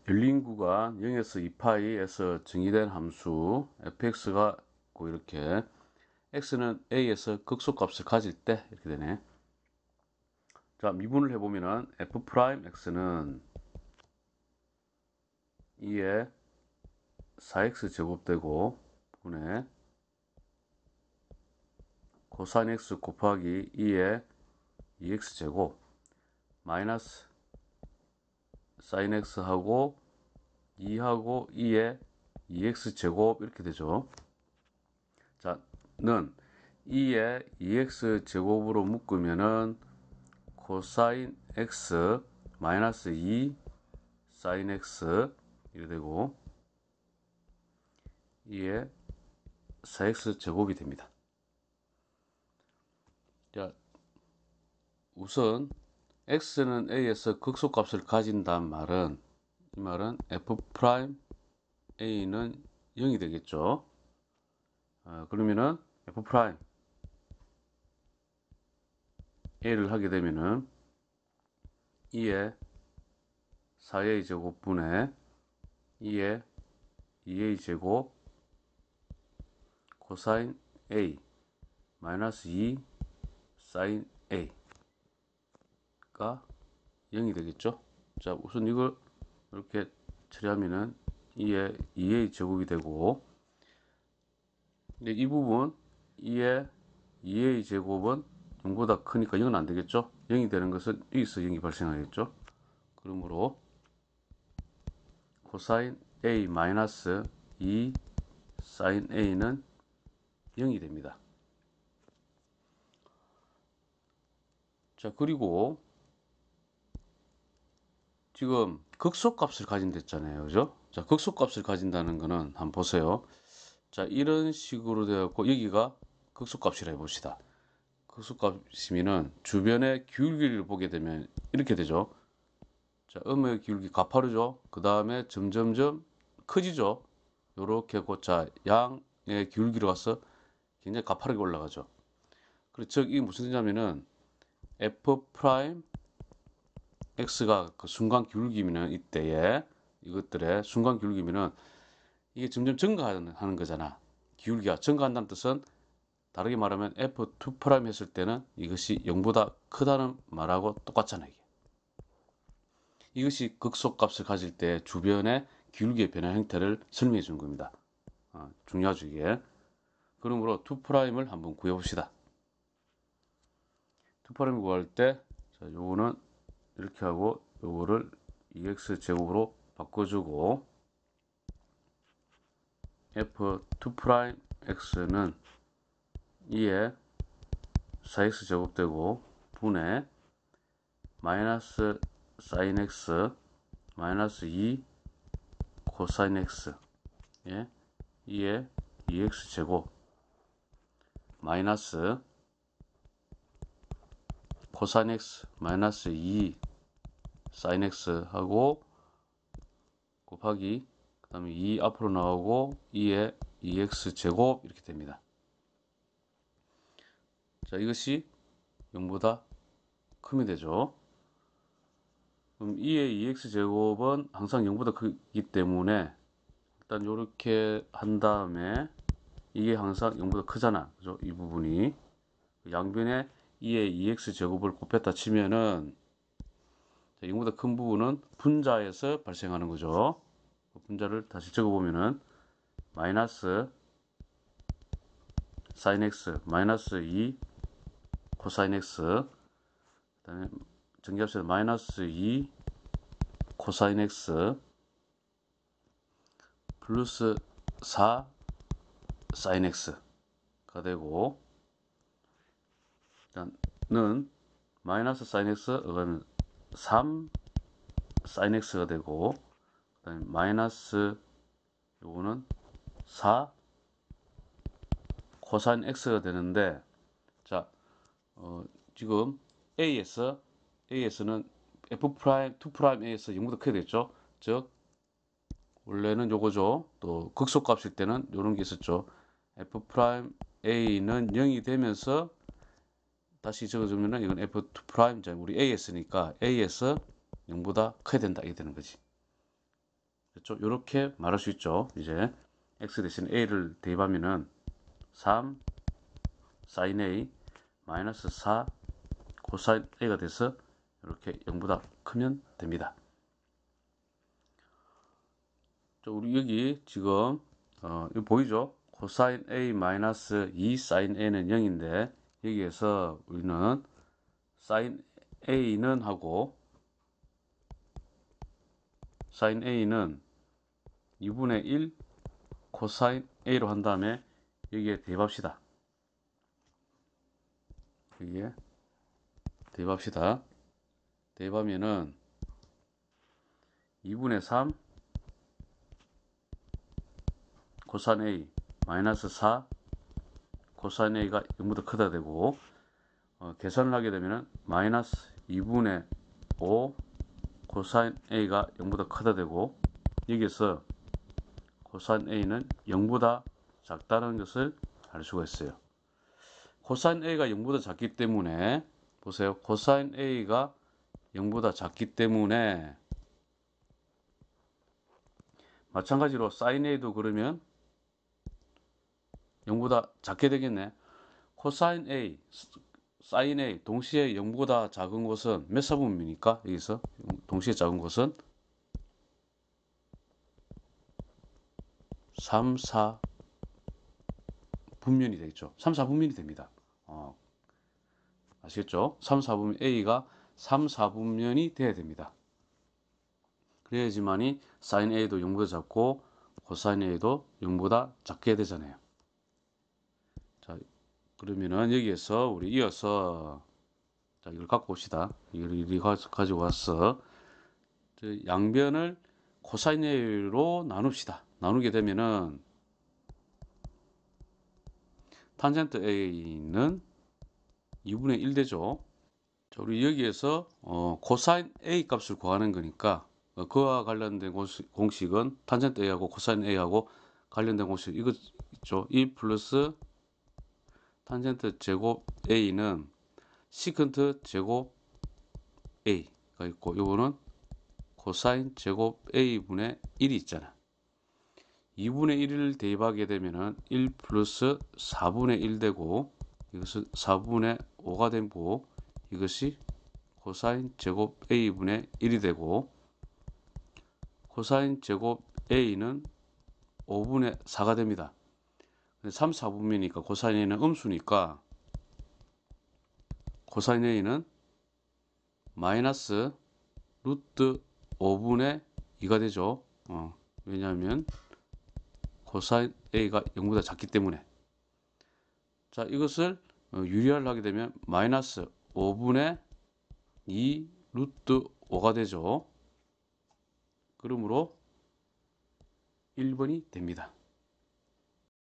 열린 구간 0에서 2파이에서 정의된 함수 fx가 고 이렇게 x는 a에서 극소값을 가질 때 이렇게 되네. 자, 미분을 해보면은 f'x는 2에 4x 제곱되고 분의 코사인 x 곱하기 2에 2x 제곱 마이너스 사인 x하고 2하고 2에 2x 제곱 이렇게 되죠. 자, 는 2에 2x 제곱으로 묶으면은 코사인 x 마이너스 2 사인 x 이렇게 되고 2에 4x 제곱이 됩니다. 자, 우선 x는 a에서 극소값을 가진다는 말은 이 말은 f' a는 0이 되겠죠. 그러면은 f' a를 하게 되면은 2에 4a 제곱분의 2에 2a 제곱 코사인 a 마이너스 2 사인 a가 0이 되겠죠. 자, 우선 이걸 이렇게 처리하면은 2에 2a 제곱이 되고, 근데 이 부분 2에 2a 제곱은 0보다 크니까 0은 안 되겠죠. 0이 되는 것은 여기서 0이 발생하겠죠. 그러므로 코사인 a 마이너스 2 사인 a는 0이 됩니다. 자, 그리고 지금 극소값을 가진댔잖아요. 그죠? 자, 극소값을 가진다는 거는 한번 보세요. 자, 이런 식으로 되었고 여기가 극소값이라 해봅시다. 극소값이면은 주변의 기울기를 보게 되면 이렇게 되죠. 자, 음의 기울기 가파르죠. 그 다음에 점점점 커지죠. 요렇게 자, 양의 기울기로 가서 굉장히 가파르게 올라가죠. 그리고 즉 이게 무슨 뜻이냐면은 f 프라임 x가 그 순간 기울기면은 이때에 이것들의 순간 기울기면은 이게 점점 증가하는 거잖아. 기울기가 증가한다는 뜻은 다르게 말하면 f2 프라임 했을 때는 이것이 0보다 크다는 말하고 똑같잖아요. 이것이 극소값을 가질 때 주변의 기울기의 변화 형태를 설명해 주는 겁니다. 중요하죠 이게. 그러므로 2 프라임을 한번 구해봅시다. 2 프라임 구할 때 자, 요거는 이렇게 하고 요거를 2x 제곱으로 바꿔주고 f2 프라임 x는 2에 4x 제곱되고 분의 마이너스 사인 x 마이너스 2 코사인 x 예? 2에 2x 제곱 마이너스 코사인 x 마이너스 2 사인 x 하고 곱하기 그 다음에 2 앞으로 나오고 2에 2x 제곱 이렇게 됩니다. 자, 이것이 0보다 크면 되죠. 그럼 2의 2x 제곱은 항상 0보다 크기 때문에 일단 이렇게 한 다음에 이게 항상 0보다 크잖아. 그죠? 이 부분이 양변에 2의 2x 제곱을 곱했다 치면은 0보다 큰 부분은 분자에서 발생하는 거죠. 분자를 다시 적어보면은 마이너스 사인 x 마이너스 2 코사인 x 그 다음에 전기합수에서 마이너스 2 코사인 x 플러스 4 사인 x가 되고 일단은 마이너스 사인 x 그러면 3 사인 x가 되고 그다음에 마이너스 요거는 4 코사인 x가 되는데 자 지금 A에서는 F 프라임 2 프라임 A에서 0보다 크게 됐죠. 즉 원래는 요거죠. 또 극소값일 때는 요런 게 있었죠. F 프라임 A는 0이 되면서 다시 적어주면은 이건 F2 프라임 우리 A에서니까 A에서 0보다 크게 된다 이게 되는 거지. 됐죠? 이렇게 말할 수 있죠. 이제 x 대신 a를 대입하면은 3 sin a 마이너스 4 코사인 a가 돼서 이렇게 0보다 크면 됩니다. 우리 여기 지금 이거 보이죠? 코사인 a 마이너스 2 sin a는 0인데 여기에서 우리는 sin a는 하고 sin a는 2분의 1 코사인 a로 한 다음에 여기에 대입합시다. 여기에 대입합시다. 대입하면은 2분의 3 코사인 a 마이너스 4 코사인 a가 0보다 크다 되고 계산을 하게 되면은 마이너스 2분의 5 코사인 a가 0보다 크다 되고 여기에서 코사인 a는 0보다 작다는 것을 알 수가 있어요. 코사인 a가 0보다 작기 때문에 보세요. 코사인 a가 0보다 작기 때문에 마찬가지로 sin a도 그러면 0보다 작게 되겠네. 코사인 a, sin a 동시에 0보다 작은 곳은 몇 사분면입니까? 여기서 동시에 작은 곳은 3, 4 분면이 되겠죠. 3, 4분면이 됩니다. 아시겠죠? 3, 4분면 a가 3, 4분면이 돼야 됩니다. 그래야지만이 sin a도 0보다 작고 코사인 a도 0보다 작게 되잖아요. 자, 그러면은 여기에서 우리 이어서 자, 이걸 갖고 옵시다. 이걸 가지고 와서 양변을 코사인 a로 나눕시다. 나누게 되면은 탄젠트 a는 2분의 1 되죠. 자, 우리 여기에서 코사인 a 값을 구하는 거니까 그와 관련된 공식은 탄젠트 a하고 코사인 a하고 관련된 공식 이거 있죠. 1 플러스 탄젠트 제곱 a는 시컨트 제곱 a가 있고 이거는 코사인 제곱 a분의 1이 있잖아. 2분의 1을 대입하게 되면은 1 플러스 4분의 1 되고 이것은 4분의 5가 되고 이것이 코사인 제곱 a분의 1이 되고 코사인 제곱 a는 5분의 4가 됩니다. 3, 4분면이니까 코사인 a는 음수니까 코사인 a는 마이너스 루트 5분의 2가 되죠. 왜냐하면 코사인 a가 0보다 작기 때문에. 자, 이것을 유리화를 하게 되면 마이너스 5분의 2 루트 5가 되죠. 그러므로 1번이 됩니다.